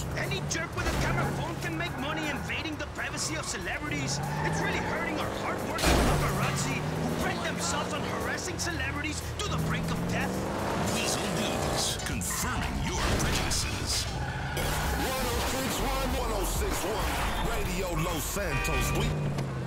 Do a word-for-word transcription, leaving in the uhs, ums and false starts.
Any jerk with a camera phone can make money invading the privacy of celebrities. It's really hurting our hard-working paparazzi who pride themselves on harassing celebrities to the brink of death. Weasel News, confirming your prejudices. one oh six one, one oh six one, Radio Los Santos. We